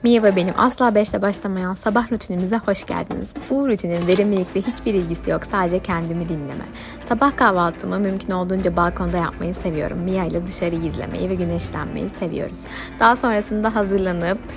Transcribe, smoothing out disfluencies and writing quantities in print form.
Mia ve benim asla 5'te başlamayan sabah rutinimize hoş geldiniz. Bu rutinin verimlilikle hiçbir ilgisi yok, sadece kendimi dinleme. Sabah kahvaltımı mümkün olduğunca balkonda yapmayı seviyorum. Mia ile dışarıyı izlemeyi ve güneşlenmeyi seviyoruz. Daha sonrasında hazırlanıp